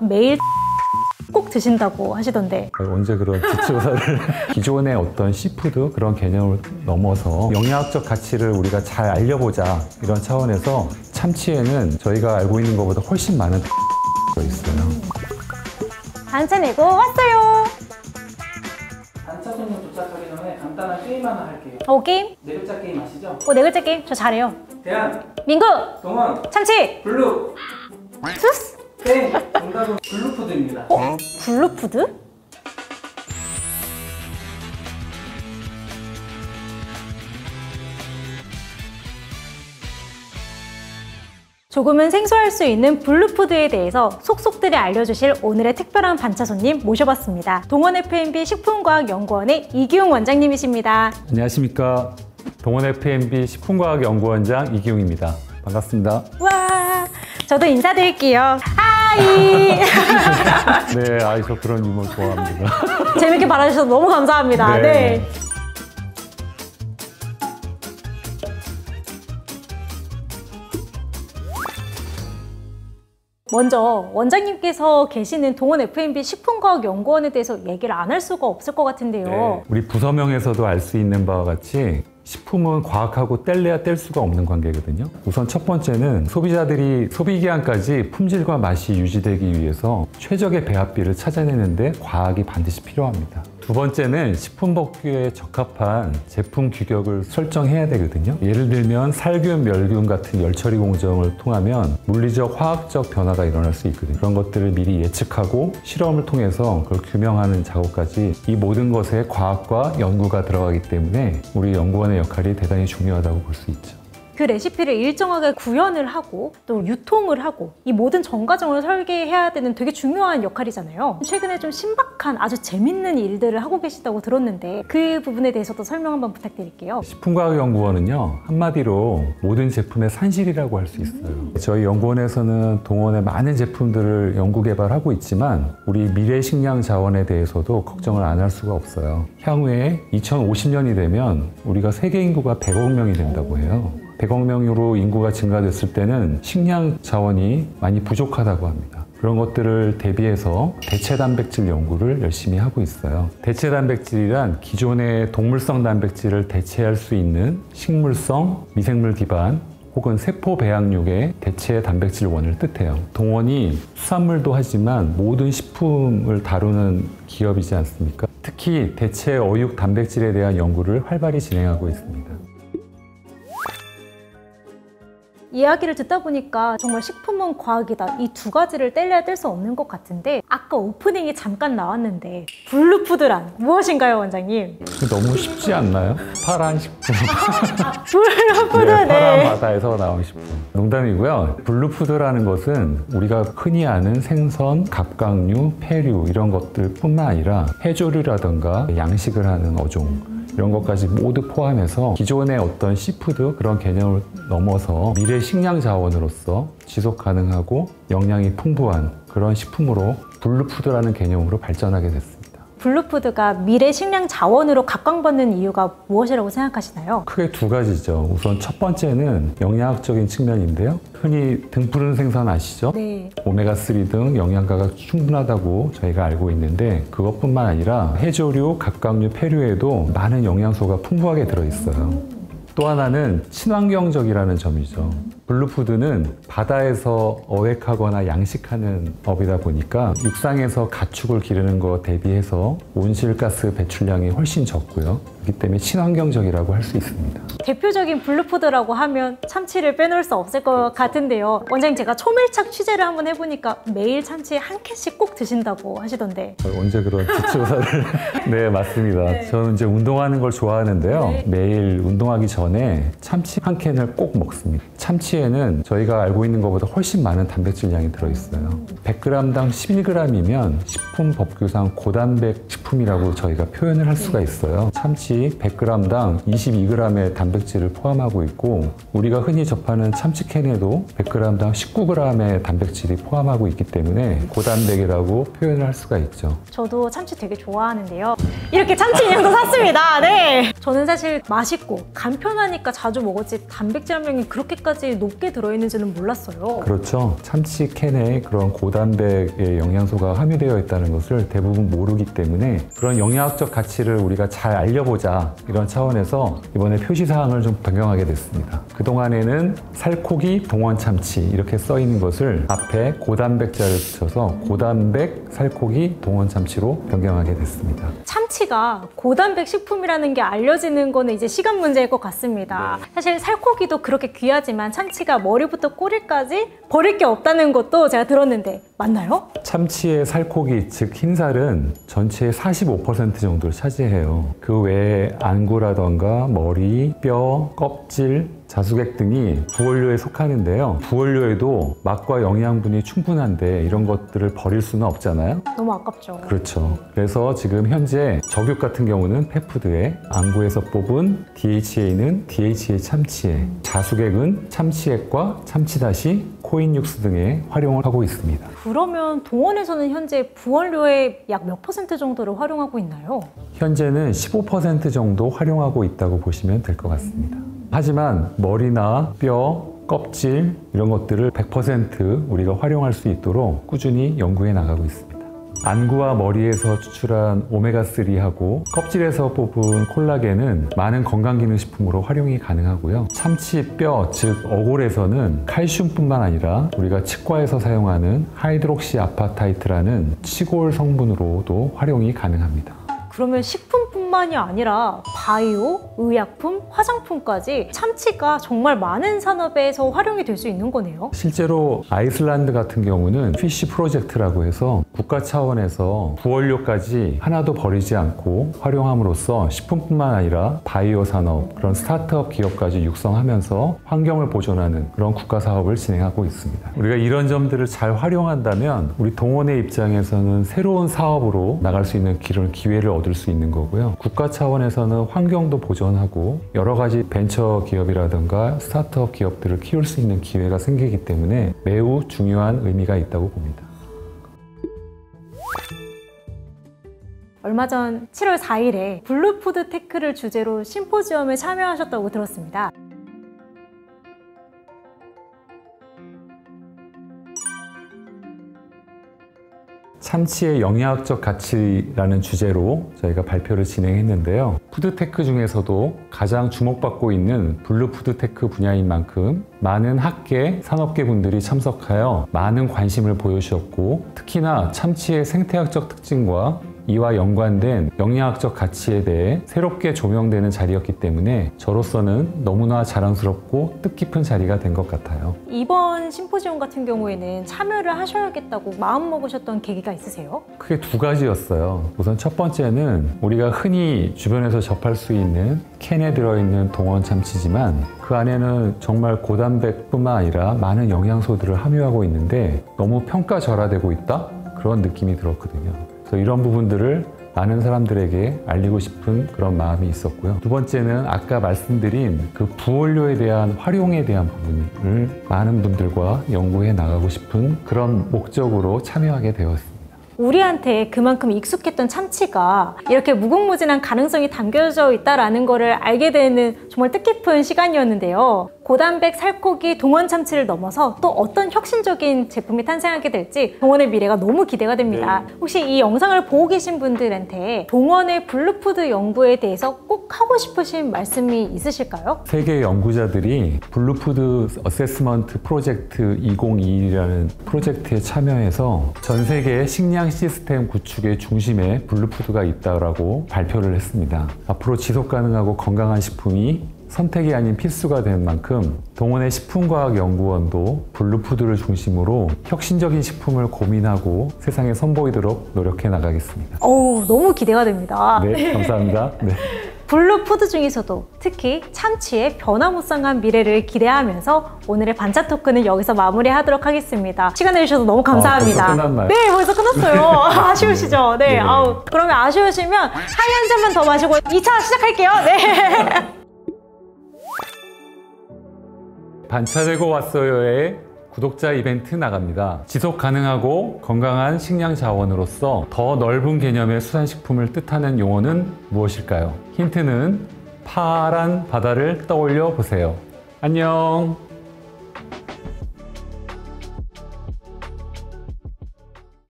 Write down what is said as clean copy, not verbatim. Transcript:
매일 꼭 드신다고 하시던데 언제 그런 지표사를 기존의 어떤 시푸드 그런 개념을 넘어서 영양학적 가치를 우리가 잘 알려보자 이런 차원에서 참치에는 저희가 알고 있는 것보다 훨씬 많은 있어요. 단체 내고 왔어요. 단차 손님 도착하기 전에 간단한 게임 하나 할게요. 게임? 네 글자 게임 아시죠? 네 글자 게임 저 잘해요. 대한, 민구, 동원, 참치, 블루. 수스, 땡! 정답은 블루푸드입니다. 블루푸드? 조금은 생소할 수 있는 블루푸드에 대해서 속속들이 알려주실 오늘의 특별한 반차 손님 모셔봤습니다. 동원 F&B 식품과학연구원의 이기웅 원장님이십니다. 안녕하십니까. 동원 F&B 식품과학연구원장 이기웅입니다. 반갑습니다. 와, 저도 인사드릴게요. 하이! 네, 저 그런 유머 좋아합니다. 재밌게 말해주셔서 너무 감사합니다. 네. 먼저 원장님께서 계시는 동원 F&B 식품과학연구원에 대해서 얘기를 안 할 수가 없을 것 같은데요. 네, 우리 부서명에서도 알 수 있는 바와 같이 식품은 과학하고 뗄래야 뗄 수가 없는 관계거든요. 우선 첫 번째는 소비자들이 소비기한까지 품질과 맛이 유지되기 위해서 최적의 배합비를 찾아내는데 과학이 반드시 필요합니다. 두 번째는 식품법규에 적합한 제품 규격을 설정해야 되거든요. 예를 들면 살균, 멸균 같은 열처리 공정을 통하면 물리적, 화학적 변화가 일어날 수 있거든요. 그런 것들을 미리 예측하고 실험을 통해서 그걸 규명하는 작업까지 이 모든 것에 과학과 연구가 들어가기 때문에 우리 연구원의 역할이 대단히 중요하다고 볼 수 있죠. 그 레시피를 일정하게 구현을 하고 또 유통을 하고 이 모든 전 과정을 설계해야 되는 되게 중요한 역할이잖아요. 최근에 좀 신박한 아주 재밌는 일들을 하고 계시다고 들었는데 그 부분에 대해서도 설명 한번 부탁드릴게요. 식품과학연구원은요, 한마디로 모든 제품의 산실이라고 할 수 있어요. 저희 연구원에서는 동원의 많은 제품들을 연구 개발하고 있지만 우리 미래 식량 자원에 대해서도 걱정을 안 할 수가 없어요. 향후에 2050년이 되면 우리가 세계 인구가 100억 명이 된다고 해요. 100억 명으로 인구가 증가됐을 때는 식량 자원이 많이 부족하다고 합니다. 그런 것들을 대비해서 대체 단백질 연구를 열심히 하고 있어요. 대체 단백질이란 기존의 동물성 단백질을 대체할 수 있는 식물성, 미생물 기반 혹은 세포 배양육의 대체 단백질 원을 뜻해요. 동원이 수산물도 하지만 모든 식품을 다루는 기업이지 않습니까? 특히 대체 어육 단백질에 대한 연구를 활발히 진행하고 있습니다. 이야기를 듣다 보니까 정말 식품은 과학이다 이 두 가지를 뗄래야 뗄 수 없는 것 같은데 아까 오프닝이 잠깐 나왔는데 블루푸드란 무엇인가요, 원장님? 너무 쉽지 않나요? 파란 식품. 블루푸드, 네, 파란 네. 바다에서 나온 식품. 농담이고요. 블루푸드라는 것은 우리가 흔히 아는 생선, 갑각류, 폐류 이런 것들 뿐만 아니라 해조류라든가 양식을 하는 어종 이런 것까지 모두 포함해서 기존의 어떤 시푸드 그런 개념을 넘어서 미래 식량 자원으로서 지속 가능하고 영양이 풍부한 그런 식품으로 블루푸드라는 개념으로 발전하게 됐습니다. 블루푸드가 미래 식량 자원으로 각광받는 이유가 무엇이라고 생각하시나요? 크게 두 가지죠. 우선 첫 번째는 영양학적인 측면인데요. 흔히 등푸른 생선 아시죠? 네. 오메가3 등 영양가가 충분하다고 저희가 알고 있는데 그것뿐만 아니라 해조류, 갑각류, 폐류에도 많은 영양소가 풍부하게 들어있어요. 또 하나는 친환경적이라는 점이죠. 블루푸드는 바다에서 어획하거나 양식하는 업이다 보니까 육상에서 가축을 기르는 것 대비해서 온실가스 배출량이 훨씬 적고요. 그렇기 때문에 친환경적이라고 할 수 있습니다. 대표적인 블루푸드라고 하면 참치를 빼놓을 수 없을 것 같은데요. 원장님, 제가 초밀착 취재를 한번 해보니까 매일 참치 한 캔씩 꼭 드신다고 하시던데 언제 그런 지표사를 네, 맞습니다. 네. 저는 이제 운동하는 걸 좋아하는데요. 네. 매일 운동하기 전에 참치 한 캔을 꼭 먹습니다. 참치에는 저희가 알고 있는 것보다 훨씬 많은 단백질량이 들어있어요. 100g당 11g이면 식품법규상 고단백 식품이라고 저희가 표현을 할 수가 있어요. 참치 100g당 22g의 단백질을 포함하고 있고 우리가 흔히 접하는 참치캔에도 100g당 19g의 단백질이 포함하고 있기 때문에 고단백이라고 표현을 할 수가 있죠. 저도 참치 되게 좋아하는데요. 이렇게 참치 인형도 샀습니다. 네. 저는 사실 맛있고 간편하니까 자주 먹었지 단백질 함량이 그렇게까지 높게 들어있는지는 몰랐어요. 그렇죠. 참치 캔에 그런 고단백의 영양소가 함유되어 있다는 것을 대부분 모르기 때문에 그런 영양학적 가치를 우리가 잘 알려보자 이런 차원에서 이번에 표시사항을 좀 변경하게 됐습니다. 그동안에는 살코기 동원 참치 이렇게 써 있는 것을 앞에 고단백자를 붙여서 고단백 살코기 동원 참치로 변경하게 됐습니다. 참치가 고단백 식품이라는 게 알려지는 거는 이제 시간 문제일 것 같습니다. 사실 살코기도 그렇게 귀하지만 참치가 머리부터 꼬리까지 버릴 게 없다는 것도 제가 들었는데 맞나요? 참치의 살코기, 즉 흰살은 전체의 45% 정도를 차지해요. 그 외에 안구라던가 머리, 뼈, 껍질, 자수객 등이 부원료에 속하는데요. 부원료에도 맛과 영양분이 충분한데 이런 것들을 버릴 수는 없잖아요. 너무 아깝죠. 그렇죠. 그래서 지금 현재 적육 같은 경우는 펫푸드에, 안구에서 뽑은 DHA는 DHA 참치액, 자수객은 참치액과 참치다시, 코인 육수 등에 활용을 하고 있습니다. 그러면 동원에서는 현재 부원료의 약 몇 % 정도를 활용하고 있나요? 현재는 15% 정도 활용하고 있다고 보시면 될 것 같습니다. 하지만 머리나 뼈, 껍질 이런 것들을 100% 우리가 활용할 수 있도록 꾸준히 연구해 나가고 있습니다. 안구와 머리에서 추출한 오메가3하고 껍질에서 뽑은 콜라겐은 많은 건강기능식품으로 활용이 가능하고요. 참치 뼈, 즉 어골에서는 칼슘뿐만 아니라 우리가 치과에서 사용하는 하이드록시 아파타이트라는 치골 성분으로도 활용이 가능합니다. 그러면 식품뿐만이 아니라 바이오, 의약품, 화장품까지 참치가 정말 많은 산업에서 활용이 될 수 있는 거네요. 실제로 아이슬란드 같은 경우는 피쉬 프로젝트라고 해서 국가 차원에서 부원료까지 하나도 버리지 않고 활용함으로써 식품뿐만 아니라 바이오 산업, 그런 스타트업 기업까지 육성하면서 환경을 보존하는 그런 국가 사업을 진행하고 있습니다. 우리가 이런 점들을 잘 활용한다면 우리 동원의 입장에서는 새로운 사업으로 나갈 수 있는 기회를 얻을 수 있는 거고요. 국가 차원에서는 환경도 보존하고 여러 가지 벤처 기업이라든가 스타트업 기업들을 키울 수 있는 기회가 생기기 때문에 매우 중요한 의미가 있다고 봅니다. 얼마 전 7월 4일에 블루푸드테크를 주제로 심포지엄에 참여하셨다고 들었습니다. 참치의 영양학적 가치라는 주제로 저희가 발표를 진행했는데요. 푸드테크 중에서도 가장 주목받고 있는 블루푸드테크 분야인 만큼 많은 학계, 산업계 분들이 참석하여 많은 관심을 보여주셨고 특히나 참치의 생태학적 특징과 이와 연관된 영양학적 가치에 대해 새롭게 조명되는 자리였기 때문에 저로서는 너무나 자랑스럽고 뜻깊은 자리가 된 것 같아요. 이번 심포지엄 같은 경우에는 참여를 하셔야겠다고 마음먹으셨던 계기가 있으세요? 크게 두 가지였어요. 우선 첫 번째는 우리가 흔히 주변에서 접할 수 있는 캔에 들어있는 동원 참치지만 그 안에는 정말 고단백뿐만 아니라 많은 영양소들을 함유하고 있는데 너무 평가절하되고 있다? 그런 느낌이 들었거든요. 그래서 이런 부분들을 많은 사람들에게 알리고 싶은 그런 마음이 있었고요. 두 번째는 아까 말씀드린 그 부원료에 대한 활용에 대한 부분을 많은 분들과 연구해 나가고 싶은 그런 목적으로 참여하게 되었습니다. 우리한테 그만큼 익숙했던 참치가 이렇게 무궁무진한 가능성이 담겨져 있다는 것을 알게 되는 정말 뜻깊은 시간이었는데요. 고단백 살코기 동원 참치를 넘어서 또 어떤 혁신적인 제품이 탄생하게 될지 동원의 미래가 너무 기대가 됩니다. 혹시 이 영상을 보고 계신 분들한테 동원의 블루푸드 연구에 대해서 꼭 하고 싶으신 말씀이 있으실까요? 세계 연구자들이 블루푸드 어세스먼트 프로젝트 2021이라는 프로젝트에 참여해서 전 세계의 식량 시스템 구축의 중심에 블루푸드가 있다고 발표를 했습니다. 앞으로 지속가능하고 건강한 식품이 선택이 아닌 필수가 된 만큼 동원의 식품과학연구원도 블루푸드를 중심으로 혁신적인 식품을 고민하고 세상에 선보이도록 노력해 나가겠습니다. 너무 기대가 됩니다. 네, 감사합니다. 네. 블루푸드 중에서도 특히 참치의 변화무쌍한 미래를 기대하면서 오늘의 반차 토크는 여기서 마무리하도록 하겠습니다. 시간 내주셔서 너무 감사합니다. 벌써 끝났나요? 네, 벌써 끝났어요. 아쉬우시죠? 네. 네. 그러면 아쉬우시면 한 잔만 더 마시고 2차 시작할게요. 네. 반차되고 왔어요의 구독자 이벤트 나갑니다. 지속 가능하고 건강한 식량 자원으로서 더 넓은 개념의 수산식품을 뜻하는 용어는 무엇일까요? 힌트는 파란 바다를 떠올려 보세요. 안녕.